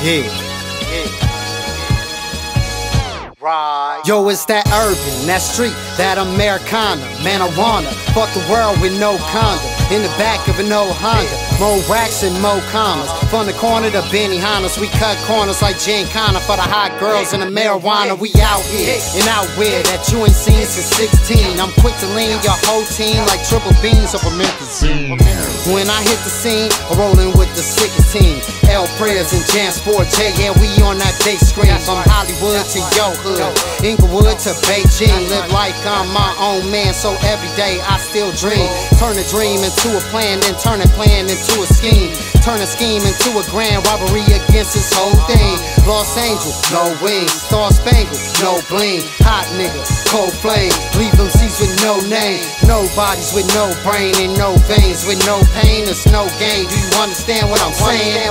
Yeah. Right. Yo, it's that urban, that street, that Americana. Man, I wanna fuck the world with no condom. In the back of an old Honda, more racks and more commas. From the corner to Benihana's, we cut corners like Gincana. For the hot girls and the marijuana, we out here and out where that you ain't seen since 16. I'm quick to lean your whole team like triple beans over Memphis. When I hit the scene, I'm rolling with the sickest team. L Prayers and Jan Sport J, yeah, we on that big screen. From Hollywood to your hood, Inglewood to Beijing. Live like I'm my own man, so every day I still dream. Turn a dream into a plan, then turn a plan into a scheme. Turn a scheme into a grand robbery against this whole thing. Los Angeles, no wings. Star Spangled, no bling. Hot nigga, cold flame. Leave them seats with no name. No bodies with no brain and no veins. With no pain, there's no gain. Do you understand what I'm saying?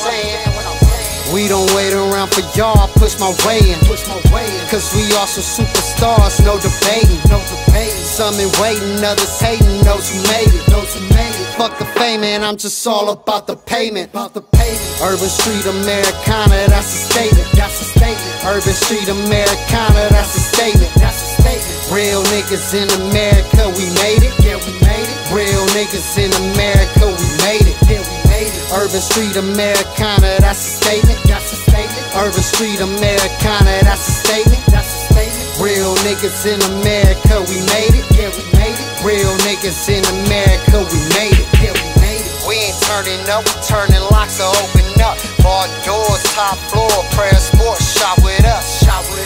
We don't wait around for y'all, push my way in. Cause we are some superstars, no debating. Some in waiting, others hating, those who made it. Fuck the fame, man, I'm just all about the payment. Urban Street Americana, that's a statement. Urban Street Americana, that's a statement. Real niggas in America, we made it. Real niggas in America, we made it. Urban Street Americana, that's a statement. Urban Street Americana, that's a statement. Real niggas in America, we made it. Real niggas in America, we made it. We ain't turning up, we turning locks to open up. Bar doors, top floor, Prayer Sports, shop with us.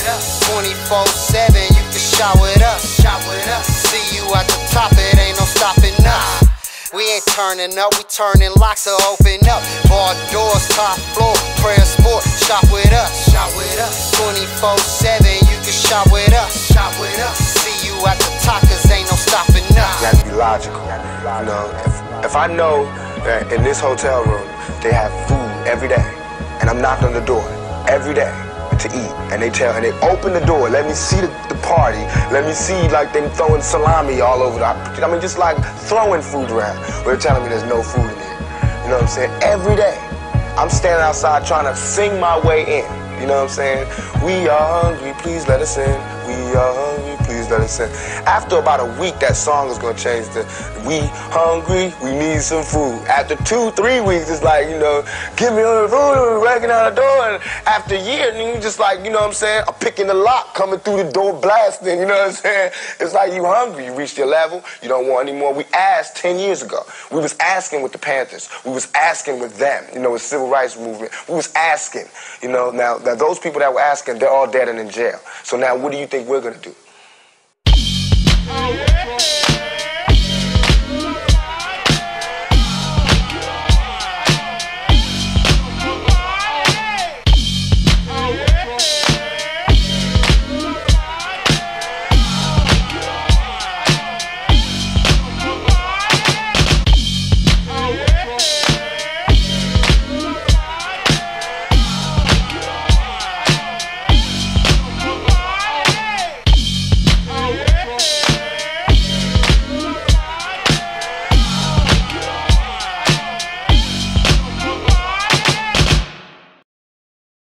24/7, you can shop with us. See you at the top, it ain't no stopping us. We ain't turning up, we turning locks to open up. Bar doors, top floor, Prayer Sport, shop with us. 24/7, you can shop with us. See you at the top, cause ain't no stopping us. You have to be logical. You know, if I know that in this hotel room they have food every day, and I'm knocking on the door every day to eat, and they open the door, let me see the party, let me see like them throwing salami all over I mean, just like throwing food around. But they're telling me there's no food in here. You know what I'm saying? Every day, I'm standing outside trying to sing my way in. You know what I'm saying? We are hungry, please let us in. We are hungry, please let us in. After about a week, that song is gonna change to we hungry, we need some food. After 2-3 weeks, it's like, you know, give me all the food, breaking out the door. And after a year, then you just like, you know what I'm saying, I'm picking the lock, coming through the door, blasting, you know what I'm saying? It's like you hungry, you reached your level, you don't want any more. We asked 10 years ago. We was asking with the Panthers. We was asking with them, you know, with civil rights movement. We was asking, you know, now those people that were asking, they're all dead and in jail. So now what do you think we're gonna do?